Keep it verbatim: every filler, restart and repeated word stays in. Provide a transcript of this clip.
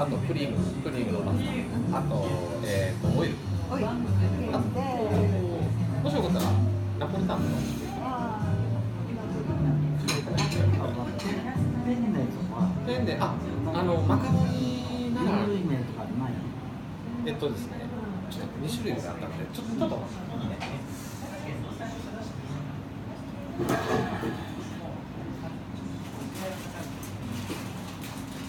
あとクリーム、クリームのパスタ、あと、えー、とオイル。 オイル。 あもしよかったらナポリタンの。 ペンネとか。 ペンネ、あ、あのマカロニなら。 類麺とかない。 えっとですね、ちょっとに種類ぐらいあったんで、ちょっとちょっと。